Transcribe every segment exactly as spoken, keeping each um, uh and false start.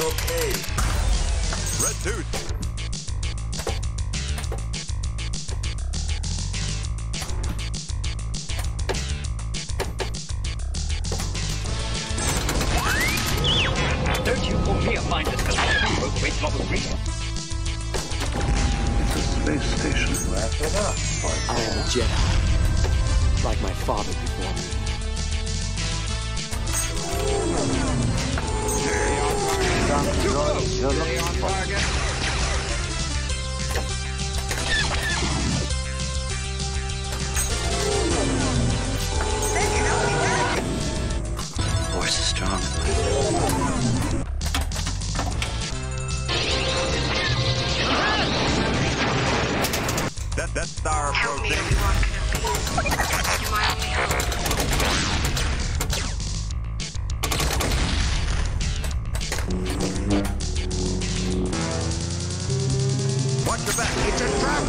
okay. Red tooth. Don't you call me a mindless collector. Both waste lot of reason. It's a space station. Wrap it up. I am a Jedi, like my father before me. Too close. Stay on target. Force is strong. That that star Help me, approaching. Obi-Wan Kenobi. You're my only hope. Watch your back. It's a trap.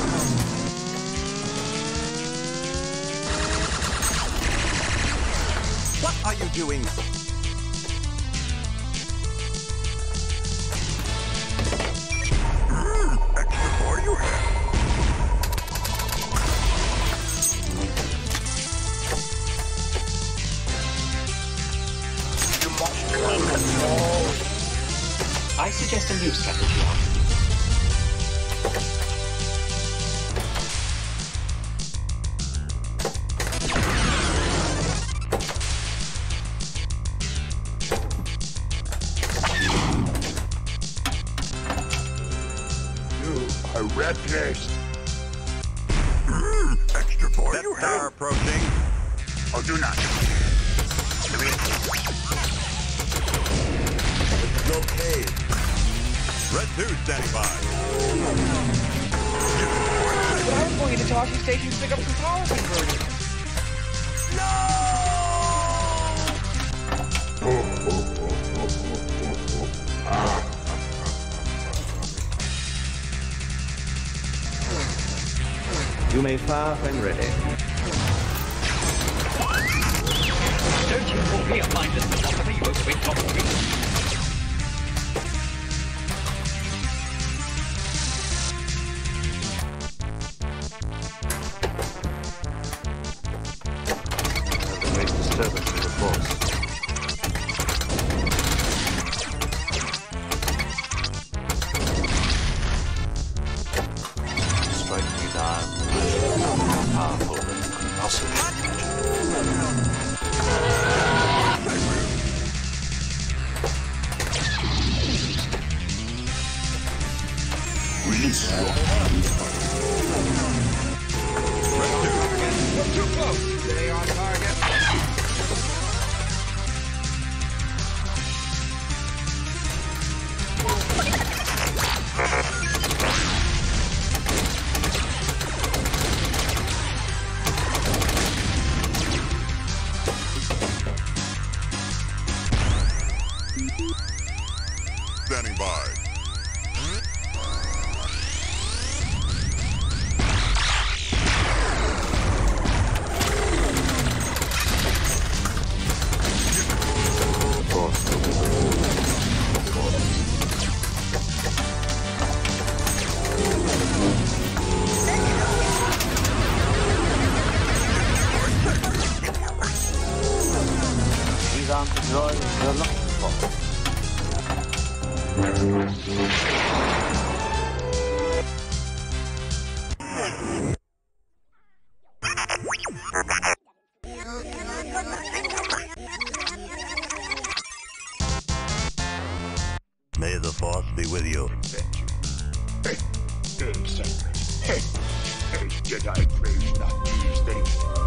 What are you doing? Mm, extra for you have. You must take control. I suggest a new strategy. A red place. Mm, extra for That you star have. approaching. Or do not. It's okay. Red tooth standing by. But I was going into Toshi Station to pick up some power converters. You may fire when ready. Don't you call me a mindless philosopher. You both waste lot of reason. There's a great disturbance in the force. Strike me down. More powerful than impossible. Release your hand. You're too close. Stay on target. Standing by. These aren't the droids you're looking for. May the force be with you. Hey, hey, sacred. Hey, hey, Jedi praise not these things.